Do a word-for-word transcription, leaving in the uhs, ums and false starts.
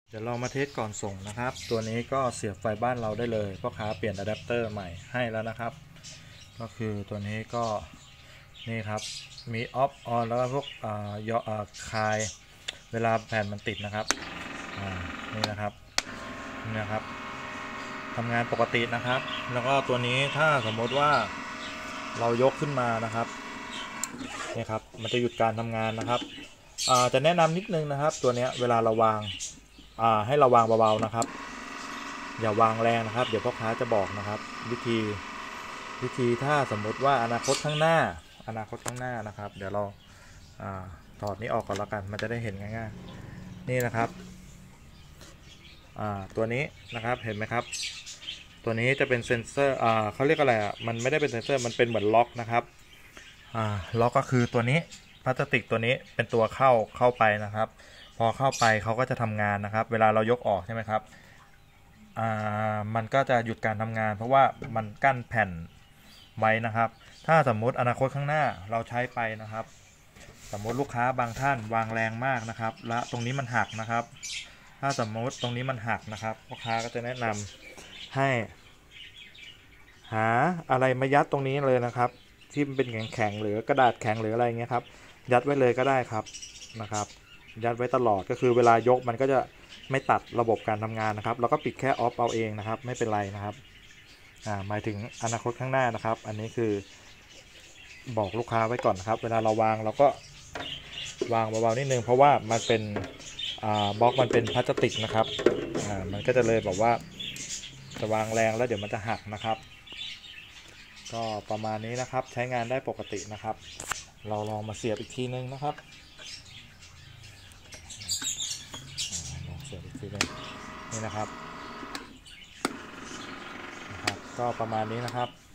เดี๋ยวเรามาเทสก่อนส่งนะครับตัวนี้ก็เสียบไฟบ้านเราได้เลยพ่อค้าเปลี่ยนอะแดปเตอร์ใหม่ให้แล้วนะครับก็คือตัวนี้ก็นี่ครับมีออฟออนแล้วก็พวกอ่ายอคายเวลาแผ่นมันติดนะครับอ่านี่นะครับนี่นะครับทำงานปกตินะครับแล้วก็ตัวนี้ถ้าสมมติว่าเรายกขึ้นมานะครับนี่ครับมันจะหยุดการทำงานนะครับอ่าจะแนะนำนิดนึงนะครับตัวนี้เวลาเราวางอ่าให้เราวางเบาๆนะครับอย่าวางแรงนะครับเดี๋ยวพ่อค้าจะบอกนะครับวิธีวิธีถ้าสมมติว่าอนาคตข้างหน้าอนาคตข้างหน้านะครับเดี๋ยวเราอ่าถอดนี้ออกก่อนแล้วกันมันจะได้เห็นง่ายๆนี่นะครับอ่าตัวนี้นะครับเห็นไหมครับตัวนี้จะเป็นเซ็นเซอร์อ่าเขาเรียกอะไรอ่ะมันไม่ได้เป็นเซ็นเซอร์มันเป็นเหมือนล็อกนะครับอ่าล็อกก็คือตัวนี้พลาสติกตัวนี้เป็นตัวเข้าเข้าไปนะครับพอเข้าไปเขาก็จะทำงานนะครับเวลาเรายกออกใช่ไหมครับอ่ามันก็จะหยุดการทำงานเพราะว่ามันกั้นแผ่นไว้นะครับถ้าสมมุติอนาคตข้างหน้าเราใช้ไปนะครับสมมติลูกค้าบางท่านวางแรงมากนะครับและตรงนี้มันหักนะครับถ้าสมมติตรงนี้มันหักนะครับลูกค้าก็จะแนะนำให้หาอะไรมายัดตรงนี้เลยนะครับที่มันเป็นแข็งๆหรือกระดาษแข็งหรืออะไรเงี้ยครับยัดไว้เลยก็ได้ครับนะครับยัดไว้ตลอดก็คือเวลายกมันก็จะไม่ตัดระบบการทำงานนะครับแล้วก็ปิดแค่ออฟเอาเองนะครับไม่เป็นไรนะครับอ่าหมายถึงอนาคตข้างหน้านะครับอันนี้คือบอกลูกค้าไว้ก่อนนะครับเวลาเราวางเราก็วางเบาๆนิดนึงเพราะว่ามันเป็นอ่าบล็อกมันเป็นพลาสติกนะครับอ่ามันก็จะเลยแบบว่าจะวางแรงแล้วเดี๋ยวมันจะหักนะครับก็ประมาณนี้นะครับใช้งานได้ปกตินะครับเราลองมาเสียบอีกทีนึงนะครับลองเสียบอีกทีนึงนี่นะครับนะครับก็ประมาณนี้นะครับ